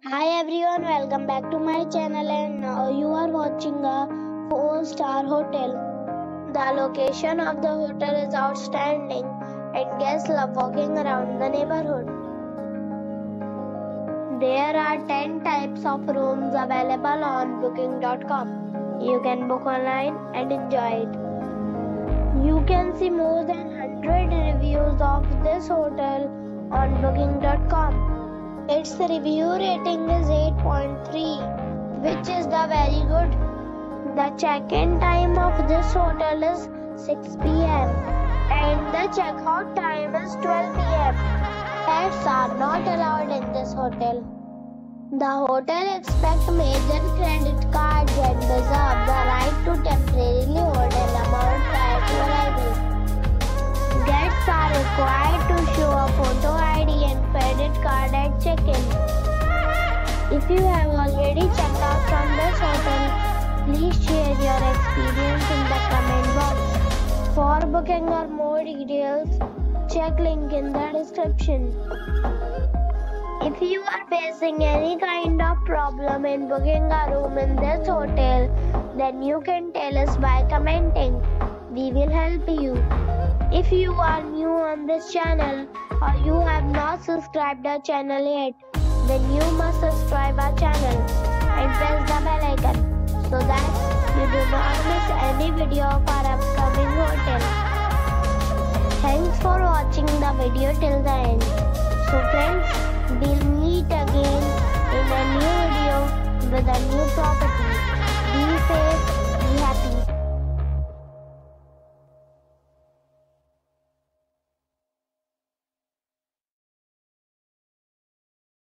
Hi everyone, welcome back to my channel and now you are watching a 4-star hotel. The location of the hotel is outstanding and guests love walking around the neighborhood. There are 10 types of rooms available on booking.com. You can book online and enjoy it. You can see more than 100 reviews of this hotel on booking.com. Its review rating is 8.3, which is the very good. The check-in time of this hotel is 6 p.m. and the check-out time is 12 p.m. Pets are not allowed in this hotel. The hotel expects major credit cards and reserves the right to temporarily hold an amount prior to arrival. Guests are required to show a photo ID and credit card at check-in. If you have already checked out from this hotel, please share your experience in the comment box. For booking or more details, check link in the description. If you are facing any kind of problem in booking a room in this hotel, then you can tell us by commenting. We will help you. If you are new on this channel or you have not subscribed our channel yet, then you must subscribe our channel and press the bell icon so that you do not miss any video of our upcoming hotel. Thanks for watching the video till the end. So friends, we'll meet again in a new video with a new property.